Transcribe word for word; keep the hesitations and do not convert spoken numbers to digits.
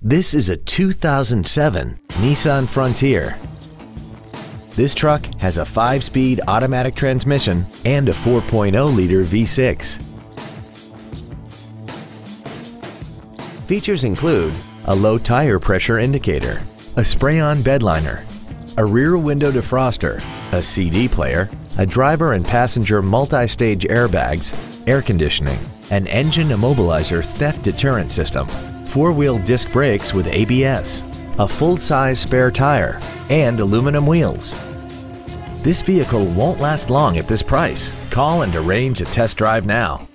This is a two thousand seven Nissan Frontier. This truck has a five-speed automatic transmission and a four point oh liter V six. Features include a low tire pressure indicator, a spray-on bed liner, a rear window defroster, a C D player, a driver and passenger multi-stage airbags, air conditioning, an engine immobilizer theft deterrent system, four-wheel disc brakes with A B S, a full-size spare tire, and aluminum wheels. This vehicle won't last long at this price. Call and arrange a test drive now.